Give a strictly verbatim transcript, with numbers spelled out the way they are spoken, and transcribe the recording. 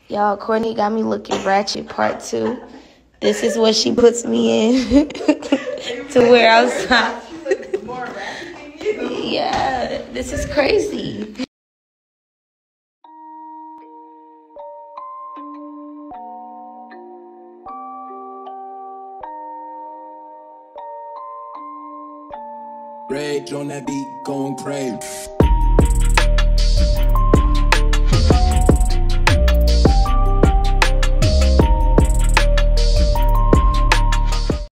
Y'all, Courtney got me looking ratchet part two. This is what she puts me in to wear outside. Yeah, this is crazy. Rage on that beat, going crazy.